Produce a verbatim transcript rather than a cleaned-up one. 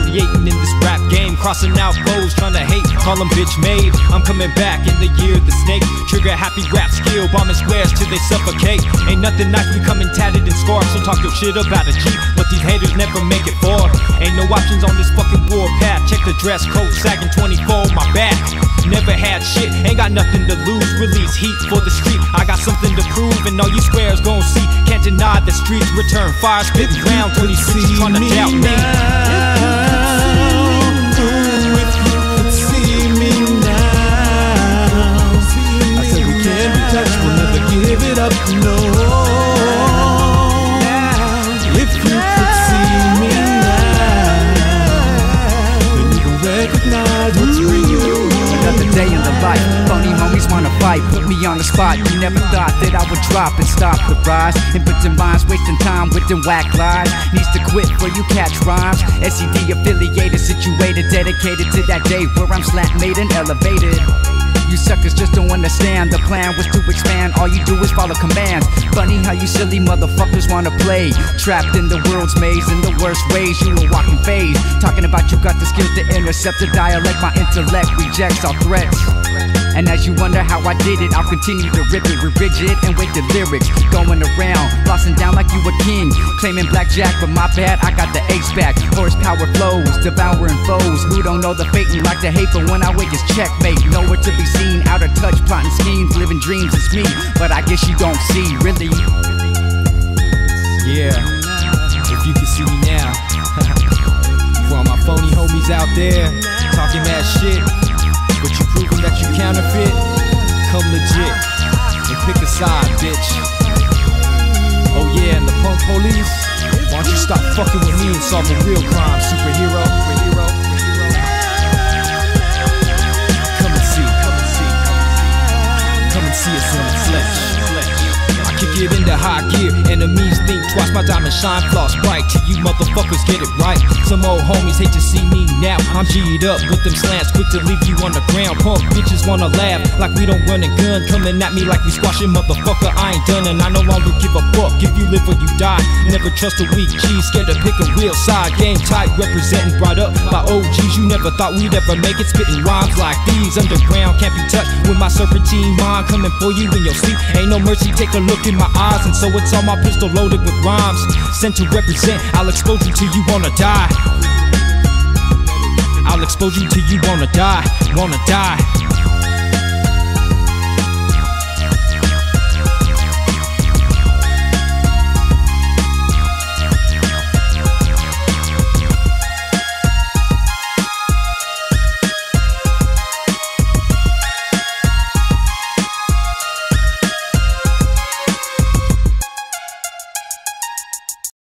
Affiliating in this rap game, crossing out foes, trying to hate, call them bitch made. I'm coming back in the year of the snake. Trigger happy rap skill, bombing squares till they suffocate. Ain't nothing nice becoming tatted and scarred, so talk your shit about a G, but these haters never make it far. Ain't no options on this fucking war path. Check the dress code, sagging twenty-four on my back. Never had shit, ain't got nothing to lose. Release heat for the street, I got something to prove, and all you squares gon' see. Can't deny the streets return fire, spitting round till these bitches tryna doubt me. If you could see me now, I said we can't be touched, we'll never give it up, no. If you could see me now, then you can recognize what's real. Another day in the life, phony homies wanna fight, put me on the spot. You never thought that I would drop and stop the rise. Impotent minds wasting time with them whack lies. Needs to quit before you catch rhymes. S E D affiliated, situated, dedicated to that day where I'm slat made and elevated. You suckers just don't understand, the plan was to expand. All you do is follow commands. Funny how you silly motherfuckers wanna play, trapped in the world's maze in the worst ways. You a walking phase, talking about you got the skills to intercept the dialect. My intellect rejects all threats. And as you wonder how I did it, I'll continue to rip it, rigid and wait the lyrics. Going around, flossing down like you a king, claiming blackjack, but my bad, I got the ace back. Horsepower flows, devouring foes who don't know the fate and like to hate, but when I wake it's checkmate. Nowhere to be seen, out of touch, plotting schemes, living dreams, it's me. But I guess you don't see, really. Yeah, if you can see me now. For all my phony homies out there, talking that shit, but you proving that you counterfeit, come legit and pick a side, bitch. Oh yeah, and the punk police, why don't you stop fucking with me and solve a real crime, superhero, superhero. Come and see, come and see, come and see us in the flesh. I kick it into high gear, enemies think twice, my diamond shine floss bright. Till you motherfuckers get it right. Some old homies hate to see me now, I'm G'd up with them slants, quick to leave you on the ground. Punk bitches wanna laugh like we don't run a gun, coming at me like we squashing, motherfucker, I ain't done and I no longer give a fuck if you live or you die. Never trust a weak G, scared to pick a real side. Game tight, representing, brought up by O Gs. You never thought we'd ever make it, spitting rhymes like these. Underground can't be touched with my serpentine mind, coming for you in your sleep. Ain't no mercy, take a look in my eyes, and so it's all my pistol loaded with rhymes. Sent to represent, I'll expose you till you wanna die. I'll expose you till you wanna die, wanna die.